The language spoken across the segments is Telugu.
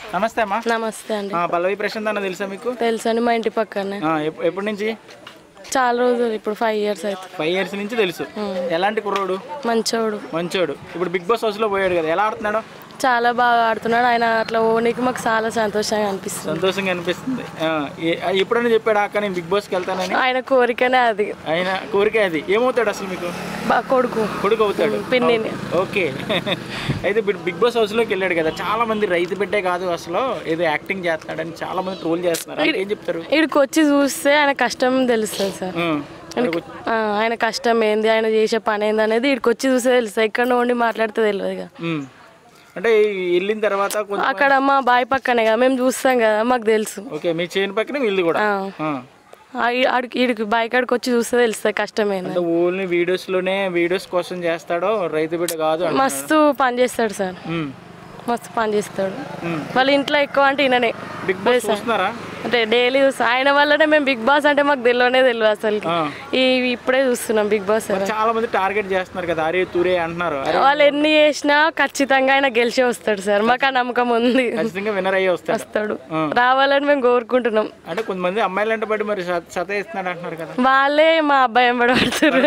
నమస్తే అమ్మా. నమస్తే అండి. పల్లవి ప్రశాంత్ అన్న తెలుసా మీకు? తెలుసండి, మా ఇంటి పక్కనే. ఎప్పటి నుంచి? చాలా రోజులు, ఇప్పుడు 5 years అయితే. 5 years నుంచి తెలుసు. ఎలాంటి కుర్రోడు? మంచోడు. ఇప్పుడు బిగ్ బాస్ హౌస్ లో పోయాడు కదా, ఎలా ఆడుతున్నాడు? చాలా బాగా ఆడుతున్నాడు. ఆయన అట్లా ఓనికి మాకు చాలా సంతోషంగా అనిపిస్తుంది. ఎప్పుడైనా చెప్పాడు అక్క నేను బిగ్ బాస్కి వెళ్తానని? ఆయన కోరికనే అది. ఏమవుతాడు అసలు మీకు? కొడుకు అవుతాడు, పిన్నిని. ఓకే. అయితే బిగ్ బాస్ హౌస్ లోకి వెళ్ళాడు కదా, చాలా మంది రైతు బిడ్డే కాదు అసలు ఏదో యాక్టింగ్ చేస్తున్నాడని చాలా మంది ట్రోల్ చేస్తున్నారు. ఏం చెప్తారు? ఇక్కడికి వచ్చి చూస్తే ఆయన కష్టం తెలుస్తుంది సార్. ఆయన కష్టం ఏంది, ఆయన చేసే పని ఏంది అనేది ఇక్కడికి వచ్చి చూస్తే తెలుస్తుంది. ఎక్కడ ఉండి మాట్లాడితే తెలియదు. అంటే వెళ్ళిన తర్వాత అక్కడ మా బాయ్ పక్కనే కదా, మేము చూస్తాం కదా, మాకు తెలుసు. ఓకే, మీ చేను పక్కనే వీళ్ళు కూడా. ఈడికి బాయ్ కాడికి వచ్చి చూస్తే తెలుస్తుంది కష్టమేంది. ఓన్లీ వీడియోస్ కోసం చేస్తాడో, రైతు బిడ్డ కాదు. మస్తు పని చేస్తాడు సార్, మస్తు పని చేస్తాడు. వాళ్ళ ఇంట్లో ఎక్కువ అంటే ఈయననే. బిగ్ బాస్ చూస్తున్నారా? అంటే డైలీ చూస్తాం. ఆయన వల్లనే మేము బిగ్ బాస్ అంటే మాకు తెలియదు అసలు. ఇప్పుడే చూస్తున్నాం బిగ్ బాస్. చాలా మంది టార్గెట్ చేస్తున్నారు కదా, అరే తూరే అంటున్నారు. వాళ్ళు ఎన్ని చేసినా ఖచ్చితంగా ఆయన గెలిచి వస్తాడు సార్, మాకు ఆ నమ్మకం ఉంది. విన్నర్ అయ్యి వస్తాడు. రావాలని మేము కోరుకుంటున్నాం. అంటే కొంతమంది అమ్మాయిలు అంటే బట్టి మరి సతాయిస్తున్నాడు అంటున్నారు కదా, వాళ్ళే మా అబ్బాయి ఎంబడి పడుతున్నారు.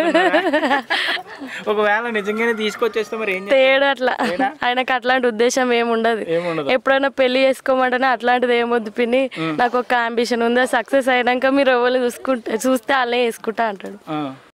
ఒకవేళ నిజంగానే తీసుకొచ్చేస్తే మరి ఏం తేడు అట్లా. ఆయనకు అట్లాంటి ఉద్దేశం ఏముండదు. ఎప్పుడైనా పెళ్లి చేసుకోమంటేనే అట్లాంటిది ఏమొద్దు పిన్ని, నాకు ఒక అంబిషన్ ఉందా, సక్సెస్ అయినాక మీరు ఎవరు చూస్తే వాళ్ళే వేసుకుంటా అంటాడు.